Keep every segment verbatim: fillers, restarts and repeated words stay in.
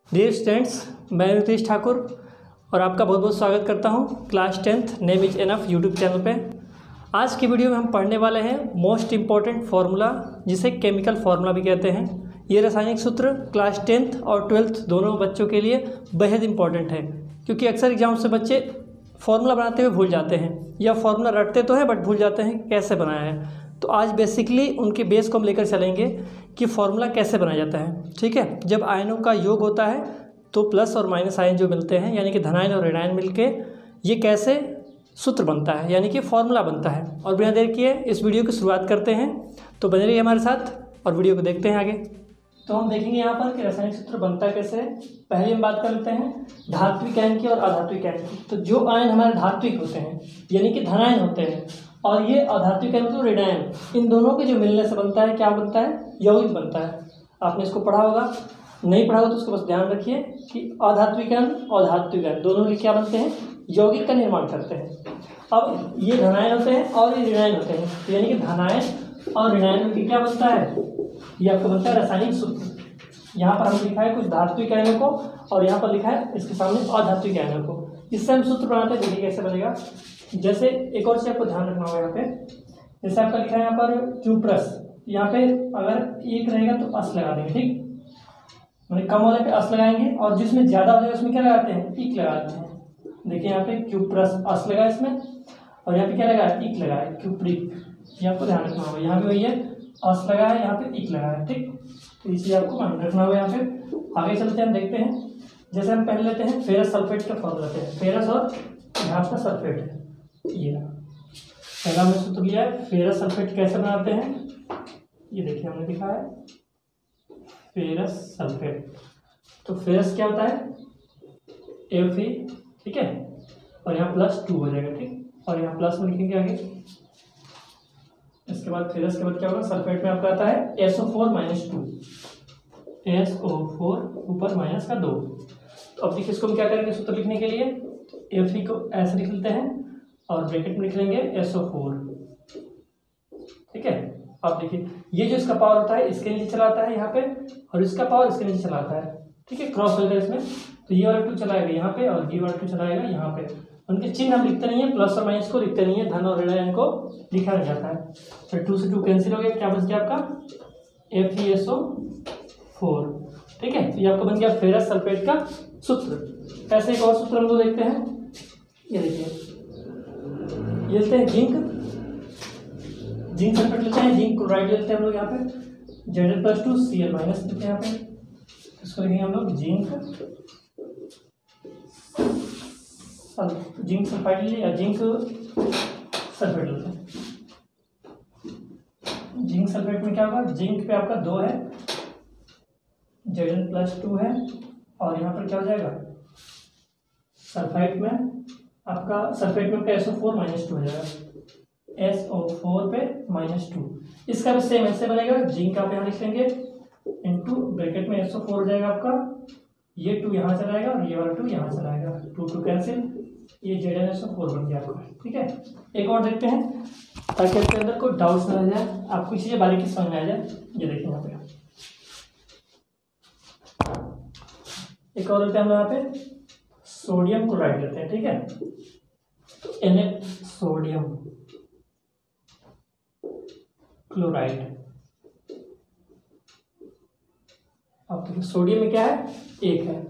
Dear students, मैं रितेश ठाकुर और आपका बहुत बहुत स्वागत करता हूं class tenth name is enough YouTube channel पे। आज की वीडियो में हम पढ़ने वाले हैं मोस्ट इम्पॉर्टेंट फार्मूला, जिसे केमिकल फार्मूला भी कहते हैं। ये रासायनिक सूत्र क्लास टेंथ और ट्वेल्थ दोनों बच्चों के लिए बेहद इंपॉर्टेंट है, क्योंकि अक्सर एग्जाम से बच्चे फार्मूला बनाते हुए भूल जाते हैं या फार्मूला रटते तो हैं बट भूल जाते हैं कैसे बनाया है। तो आज बेसिकली उनके बेस को हम लेकर चलेंगे कि फार्मूला कैसे बनाया जाता है। ठीक है, जब आयनों का योग होता है तो प्लस और माइनस आयन जो मिलते हैं, यानी कि धनायन और ऋणायन मिलके ये कैसे सूत्र बनता है, यानी कि फार्मूला बनता है। और बिना देर किए इस वीडियो की शुरुआत करते हैं, तो बने रहिए हमारे साथ और वीडियो को देखते हैं आगे। तो हम देखेंगे यहाँ पर कि रासायनिक सूत्र बनता कैसे है। पहले हम बात कर लेते हैं धात्विक आयन की और अधात्विक आयन की। तो जो आयन हमारे धात्विक होते हैं यानी कि धनायन होते हैं, और ये अधात्विक आयन मतलब ऋणायन, इन दोनों के जो मिलने से बनता है क्या बनता है, यौगिक बनता है। आपने इसको पढ़ा होगा, नहीं पढ़ा होगा तो उसको बस ध्यान रखिए कि अधात्विक आयन और धात्विक आयन दोनों मिलकर क्या बनते हैं, यौगिक का निर्माण करते हैं। अब ये धनायन होते हैं और ये ऋणायन होते हैं, तो यानी कि धनायन और ऋणायन मिलकर क्या बनता है, ये आपको बनता है रासायनिक सूत्र। यहाँ पर हमने लिखा है कुछ धात्विक आयनों को और यहाँ पर लिखा है इसके सामने अधात्विक आयनों को। इससे हम सूत्र बनाते हैं, देखिए कैसे बनेगा। जैसे एक और चीज आपको ध्यान रखना होगा यहाँ पे, जैसे आपका लिखा है यहाँ पर क्यू प्लस, यहाँ पे अगर एक रहेगा तो अस लगा देंगे, ठीक, मैंने कम वाले पे अस लगाएंगे और जिसमें ज्यादा हो जाएगा उसमें क्या लगाते हैं, इक लगाते हैं। देखिए यहाँ पे क्यू प्लस अस लगा इसमें, और यहाँ पे क्या लगा है, इक लगा है, क्यूप्रिक। ये आपको ध्यान रखना होगा, यहाँ पे वही है अस लगा है, यहाँ पे इक लगा है, ठीक। तो इसलिए आपको ध्यान रखना होगा। यहाँ पे आगे चलते हैं, हम देखते हैं। जैसे हम पहले लेते हैं फेरस सल्फेट का फॉर्मूला लेते हैं, फेरस और यहाँ का सल्फेट है, ये पहला हमने सूत्र लिया है। फेरस सल्फेट कैसे बनाते हैं, ये देखिए हमने लिखा है फेरस सल्फेट। तो फेरस क्या होता है, एफ ई, ठीक है, और यहाँ प्लस टू हो जाएगा, ठीक, और यहाँ प्लस में लिखेंगे आगे। इसके बाद फेरस के बाद क्या होगा, सल्फेट में आपका आता है S O four minus two, S O four ऊपर माइनस का दो। तो अब देखिए इसको हम क्या करेंगे सूत्र लिखने के लिए, एफ ई को ऐसे लिख लेते हैं और ब्रैकेट में लिख लेंगे एस ओ फोर, ठीक है। अब देखिए ये जो इसका पावर होता है इसके नीचे चलाता है यहाँ पे, और इसका पावर इसके नीचे चलाता है, ठीक है, क्रॉस हो जाएगा इसमें। तो ये वाला टू चलाएगा यहाँ पे और ये वाला टू चलाएगा यहाँ पे। उनके चिन्ह हम लिखते नहीं है, प्लस और माइनस को लिखते नहीं है, धन और ऋणायन को लिखा नहीं जाता है। तो टू से टू कैंसिल हो गया, क्या बच गया आपका F E S O four, ठीक है। तो ये आपका बन गया फेरस सल्फेट का सूत्र। ऐसे एक और सूत्र हम लोग देखते हैं, ये देखिए, ये लेते हैं जिंक, जिंक सल्फेट लेते हैं, जिंक क्लोराइड लेते हैं हम लोग यहाँ पे, Z L plus two C L minus लेते हैं यहाँ पे। इसको लिखेंगे हम लोग जिंक जिंक सल्फाइड ले या जिंक सल्फेट लेते हैं। जिंक सल्फेट में क्या होगा, जिंक पे आपका दो है, जेड एल प्लस टू है, और यहाँ पर क्या हो जाएगा, सल्फाइड में आपका सल्फेट में S O four minus two हो जाएगा, एस ओ फोर पे माइनस टू। इसका भी सेम ऐसे बनेगा, जिंक आप यहाँ लिख लेंगे इंटू ब्रैकेट में एस ओ फोर हो जाएगा आपका, ये टू यहाँ चलाएगा और ये वाला टू यहाँ चलाएगा, टू टू कैंसिल, ये Z N S O four बन गया आपका, ठीक है। एक और देखते हैं ताकि आपके अंदर कोई डाउट्स ना रह जाए, आपको चीज़ें बारीकी समझ में आ जाए। ये देखिए यहाँ पे एक और लेते हैं हम यहाँ पे सोडियम क्लोराइड लेते हैं, ठीक है। तो एन ए सोडियम क्लोराइड, अब देखिए सोडियम में क्या है, एक है,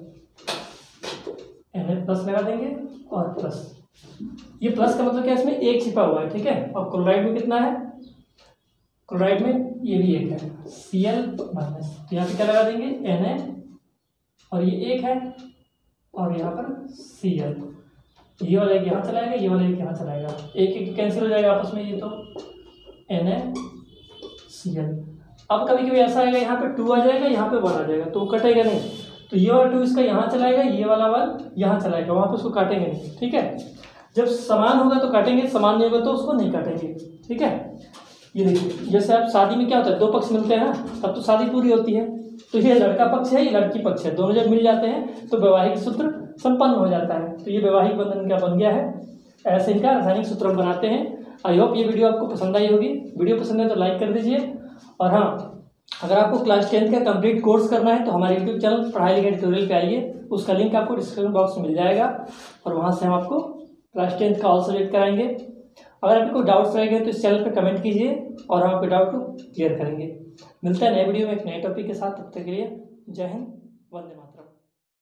एन ए प्लस लगा देंगे और प्लस, ये प्लस का मतलब क्या है, इसमें एक छिपा हुआ है, ठीक है। और क्लोराइड में कितना है, क्लोराइड में ये भी एक है, सी एल माइनस, तो यहाँ पे क्या लगा देंगे एन ए, और ये एक है, और यहाँ पर सी एल, ये वाला एक यहाँ चलाएगा, ये वाला एक यहाँ चलाएगा, एक एक कैंसिल हो जाएगा आपस में, ये तो एन ए सी एल। अब कभी कभी ऐसा आएगा यहाँ पे टू आ जाएगा, यहाँ पे वन आ जाएगा, तो कटेगा नहीं, तो ये वाला टू इसका यहाँ चलाएगा, ये वाला वन यहाँ चलाएगा, वहाँ पे उसको काटेंगे नहीं, ठीक है। जब समान होगा तो काटेंगे, समान नहीं होगा तो उसको नहीं काटेंगे, ठीक है। ये देखिए जैसे आप शादी में क्या होता है, दो पक्ष मिलते हैं ना, तब तो शादी पूरी होती है। तो ये लड़का पक्ष है, ये लड़की पक्ष है, दोनों जब मिल जाते हैं तो वैवाहिक सूत्र संपन्न हो जाता है। तो ये वैवाहिक बंधन क्या बन गया है, ऐसे इनका रासायनिक सूत्र हम बनाते हैं। आई होप ये वीडियो आपको पसंद आई होगी। वीडियो पसंद है तो लाइक कर दीजिए, और हाँ अगर आपको क्लास टेंथ का कंप्लीट कोर्स करना है तो हमारे यूट्यूब चैनल पढ़ाई लिखाई ट्यूटोरियल पे आइए, उसका लिंक आपको डिस्क्रिप्शन बॉक्स में मिल जाएगा और वहाँ से हम आपको क्लास टेंथ का ऑल सब्जेक्ट कराएंगे। अगर आपको कोई डाउट्स रहेंगे तो इस चैनल पर कमेंट कीजिए और हम आपके डाउट को क्लियर करेंगे। मिलता है नए वीडियो में एक नए टॉपिक के साथ, तब तक के लिए जय हिंद, वंदे मातरम।